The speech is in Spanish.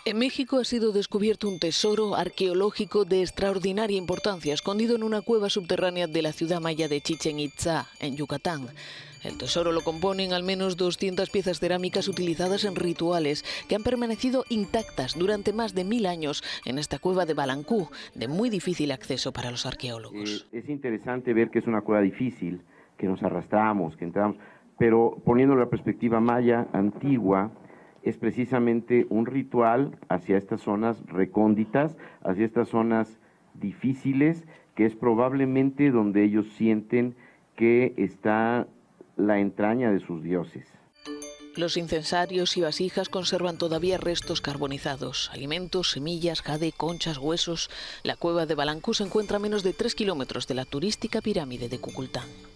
En México ha sido descubierto un tesoro arqueológico de extraordinaria importancia, escondido en una cueva subterránea de la ciudad maya de Chichén Itzá, en Yucatán. El tesoro lo componen al menos 200 piezas cerámicas utilizadas en rituales que han permanecido intactas durante más de 1000 años en esta cueva de Balancú, de muy difícil acceso para los arqueólogos. Es interesante ver que es una cueva difícil, que nos arrastramos, que entramos, pero poniendo la perspectiva maya antigua, es precisamente un ritual hacia estas zonas recónditas, hacia estas zonas difíciles, que es probablemente donde ellos sienten que está la entraña de sus dioses. Los incensarios y vasijas conservan todavía restos carbonizados, alimentos, semillas, jade, conchas, huesos. La cueva de Balancú se encuentra a menos de 3 kilómetros de la turística pirámide de Kukultán.